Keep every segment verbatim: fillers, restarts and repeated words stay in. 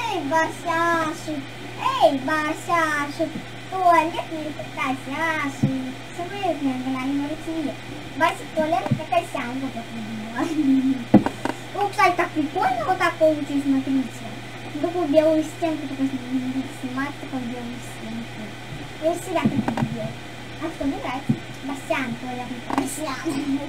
Эй, Басяшик, эй, Басяшик, туалетный косяшик. Смотрите, она не может сидеть. Басик туалетный косяшик, вот так выглядела. Ну, кстати, так прикольно вот так получилось, смотрите. Такую белую стенку только снимать, такую белую стенку. Я всегда так делаю. А что мне нравится? Басян, туалетный Басян.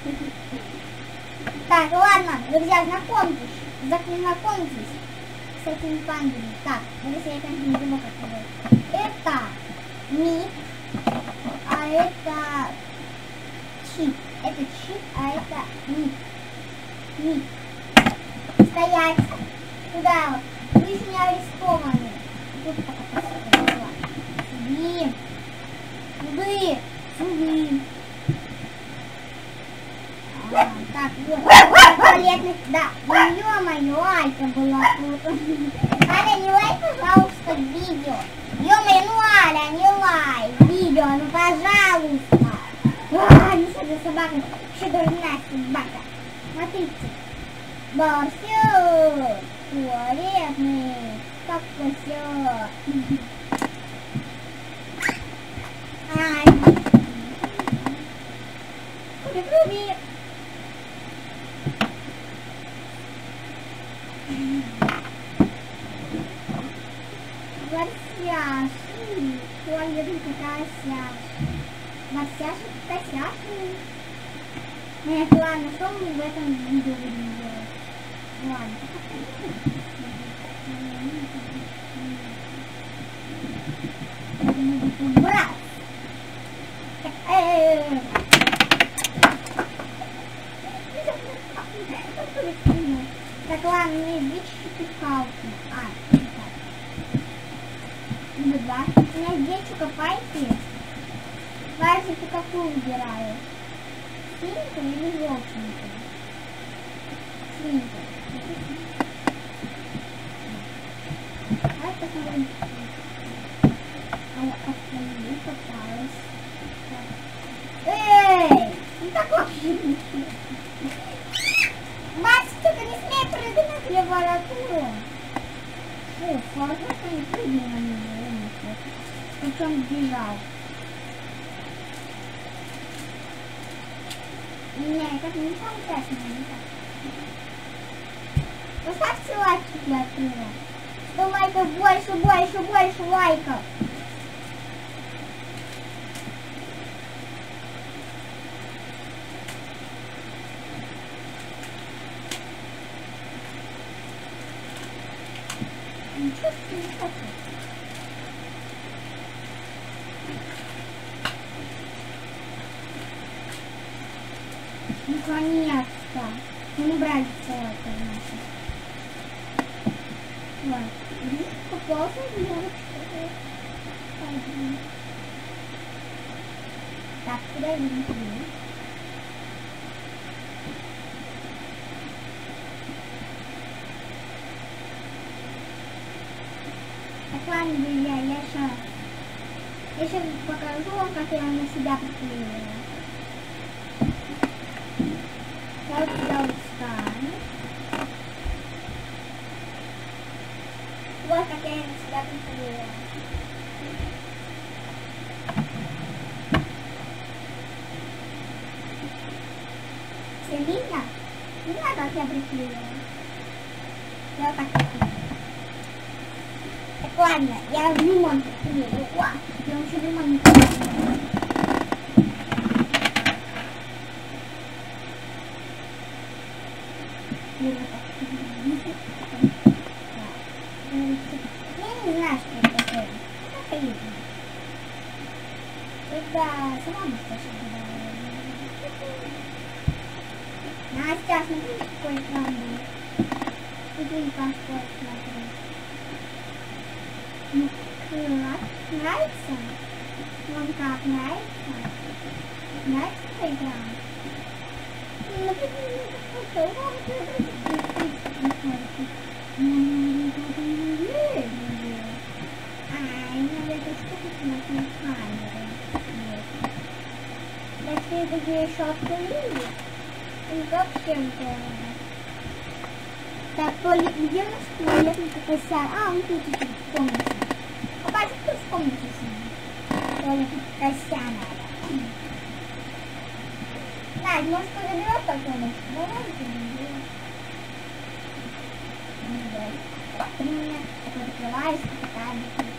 Так, ладно, друзья, знакомьтесь, знакомьтесь с этими пандами. Так, если я не думаю, как это. Это Мик, а это Чип. Это Чип, а это Мик. Мик. Стоять. Куда? Вы еще не арестованы. Тут пока посмотрим. Сюда. Сюда. Сюда. А, так, вот. Туалетных, да. Ё-моё, Алька была тут. Аля, не лайк, пожалуйста, видео. Ё-моё, ну Аля, не лайк. Видео, ну пожалуйста. А, не сюда собака. Еще дурная собака. Смотрите. Барсёк. Туалетный. Как барсёк. Ай. Круби-круби. Барсяши. Туалетный косяши. Барсяши косяши. Нет, ладно, что мы в этом видео будем делать? Ладно. Брат! Так, ладно, мне здесь пикалки. А, ну да. У меня здесь копайки. Давайте ты какую выбираю? Синенькую или желтенькую? Синенькую. Давай посмотрим. А я остальные попалась. Эй! Ну так вообще ничего. Басик, только не смей прыгать на клавиатуру. О, фарфор не прыгнул на него. Причем бежал. Не, это не получается, не так. Поставьте лайки для этого. сто лайков, больше, больше, больше лайков. Ничего себе не хочу. Наконец-то. Мы набрали целое-то наше. Вот. Видишь, попался в девочку. Так, куда я не пойду? Так, ладно, друзья, я сейчас... Я сейчас покажу вам, как я на себя приклеила. Я вот сюда вот встану. Вот как я на себя приклеила. Все видно? Не знаю, как я приклеила. Я вот так приклеила. Так, ладно, я в лимон приклеила. О, я еще лимон не приклеила. Я не знаю, что это такое. Это видно. Да, сама бы что говорила. Настя, смотри, какой экран будет. Иди паспорт смотри. Ну как? Нравится? Вам как, нравится? Нравится твой экран? Ну, Ай, надо эту штуку смотреть камеры. Если это еще открыли, и вообще здорово. Так, туалет, где у нас туалет? Какой сад? А, он тут в комнате. Папа, тут в комнате сидит. Туалет, кося надо. Надь, может, кто заберет такой? Давай, ты заберешь. Ты меня такой открываешь, такая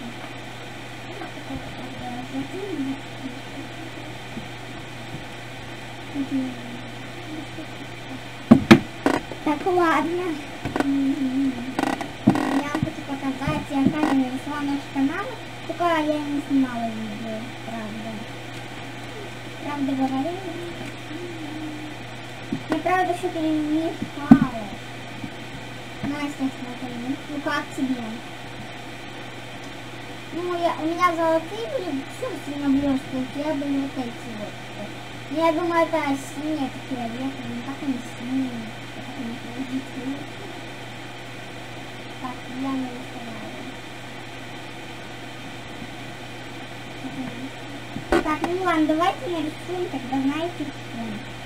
так, ладно. Я хочу показать, я камеру весла наш канал, только я не снимала видео, правда. Правда говорю. Я правда что-то не мешала. Настя, смотри, ну как тебе? Ну, я, у меня золотые были, все сильно блестки, я были вот эти вот. Ну, я думаю, это синие такие фиолетовые, как они синие. Так, я не рисовала. Так, ну ладно, давайте нарисуем, тогда знаете что.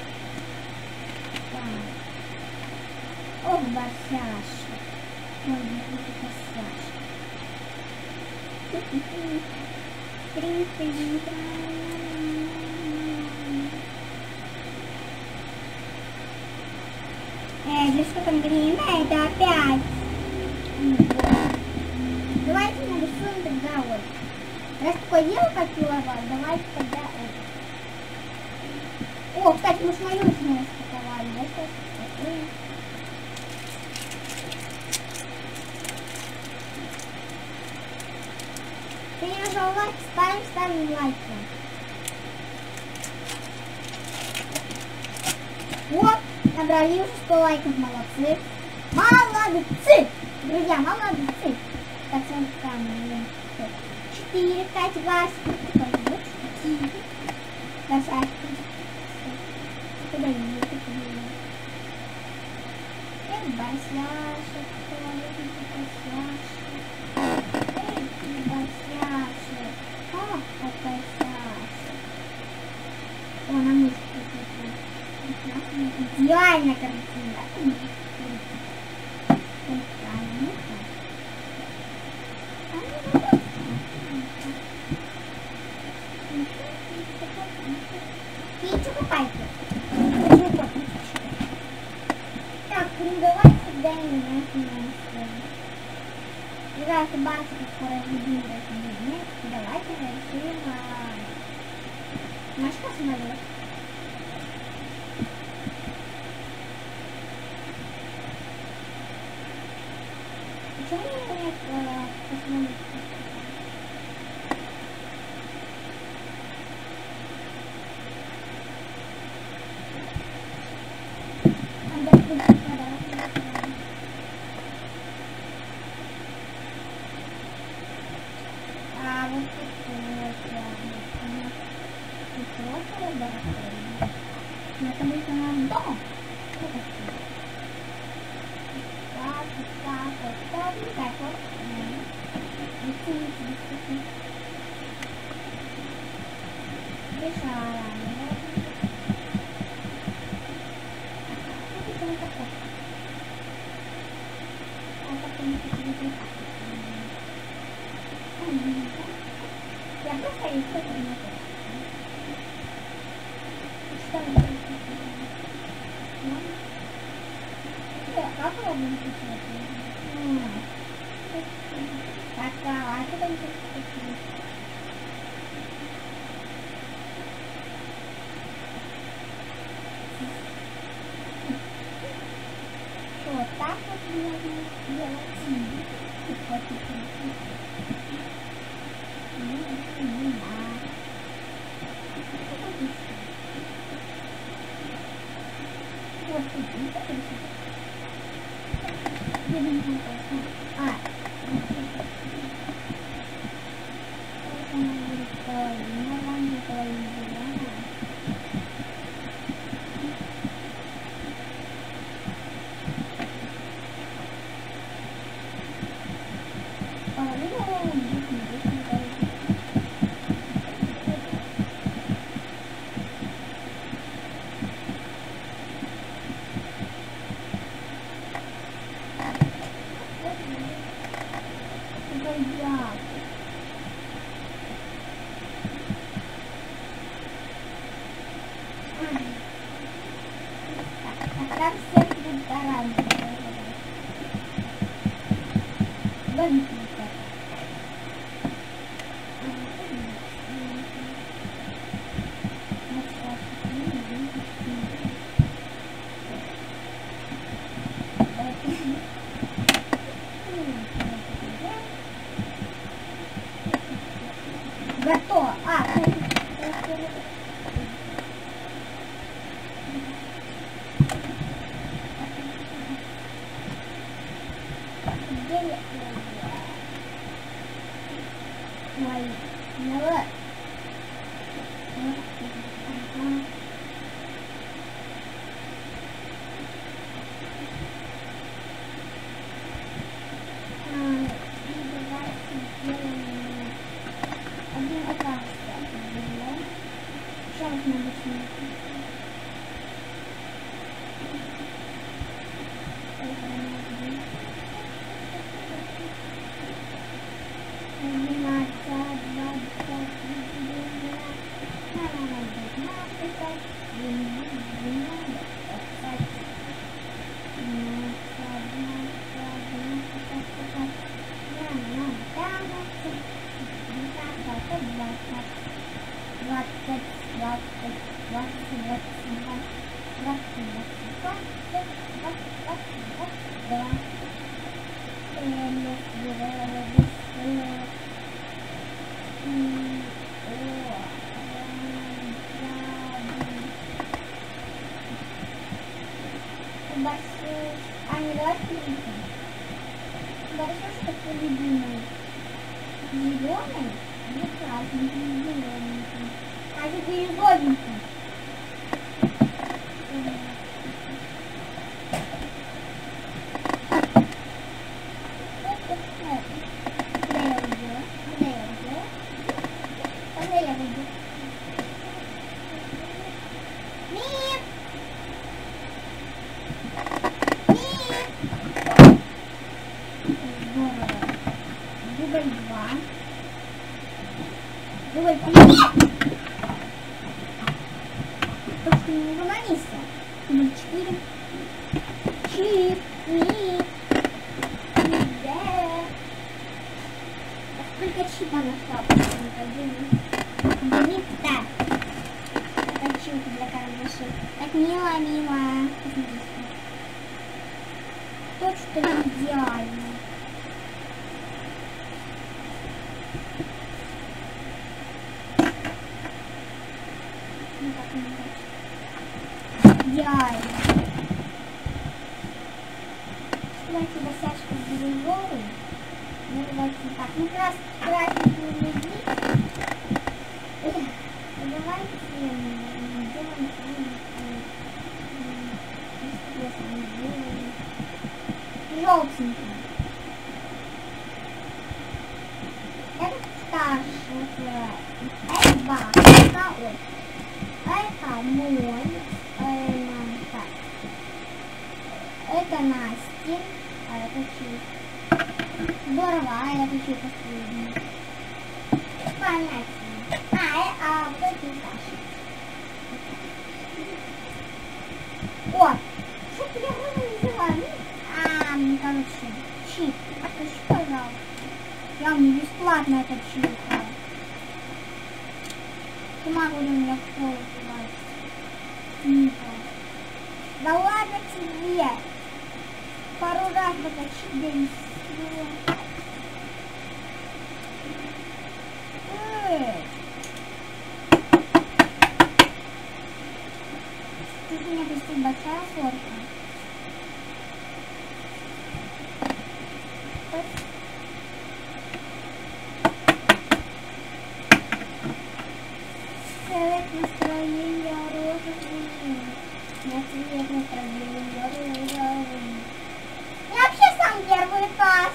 Так. Ох, Барсяша. Ой, не Барсяша. Э, для что там глина? Это опять. Давайте нарисуем тогда вот. Раз такое дело хотела вас, давайте тогда это. О, кстати, мы ж мою не распаковали, да, сейчас распакуем. Ты не нажал лайк, ставим, ставим лайки. Вот, набрали уже сто лайков, молодцы. Молодцы! Друзья, молодцы! Так, смотрим камеру. Четыре, пять, восемь. Красавчик. Куда не Эй, Барсяша, туалетный Барсяша. Эй, Барсяша. О, Барсяша. О, на мышку. Идеальная картина. Так, ну давайте тогда и меня снимаем. Когда собака скоро видим, давайте нарисуем Машка самолет. Почему нет посмотреть? Я просто их не знаю. Что это? Как его будем писать? Так, а куда мы писать? Вот так вот можно делать. боятся. Так, там все будут оранжевые. Домик не так. Готово. А, Ой, ну вот. Один оказывается. Сейчас надо снять. А не давайте видите. Большой, что такой любимый. Зеленый или красненький, зелененький. А теперь голубенький. Дубль два. Дубль три. Только не угомонись. Дубль четыре. Чип. Нип. Сколько чипа нашла? Один. Так. Точилка для карандашей. Так, мило, мило. Посмотрите. То, что идеально. Идеально. Давайте досяжку бирюзовый. Ну, давайте так. Ну, крас, красненькую люди. Давайте сделаем желтенький. Это старший. Это два. Это ой. Это мой. Так. Это Настя. А это чей? Здорово, а это чей последний? Понятно. А, а вот это Саша. О, что-то я уже взяла. А, мне короче, чип. Отпусти, пожалуйста. Я мне бесплатно этот чип. Ты могу у меня в школу называется. Да ладно тебе. Пару раз поточи, да и все. Тут у меня почти большая сорка. Цвет настроения розовый. Нет, цвет настроения розовый. Я вообще сам первый класс.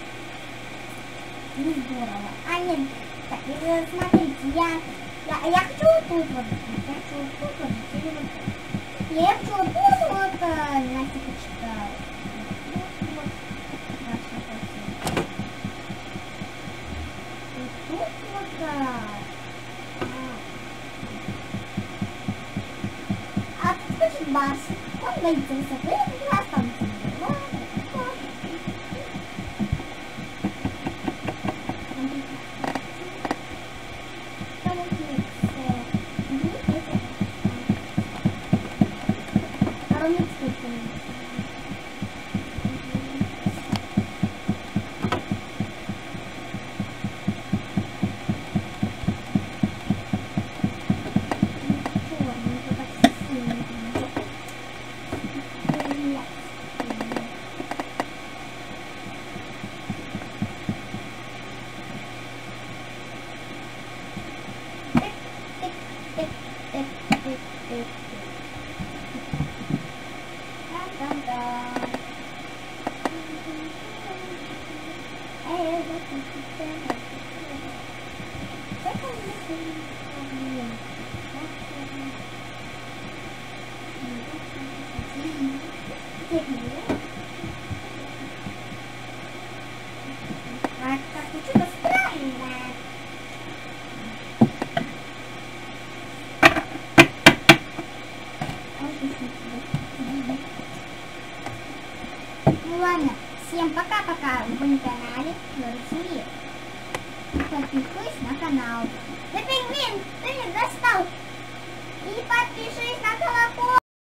Не здорово. А нет, так, смотрите, я, я, я хочу вот тут вот. Я хочу вот тут вот. Или вот тут. Я хочу вот тут вот. Настя почитала. Вот, вот. А тут хочет Барс. Он боится высоты, и останется. Ладно, всем пока-пока, вы на канале Флорисия. Подпишись на канал. Да пингвин, ты не достал. И подпишись на колокольчик.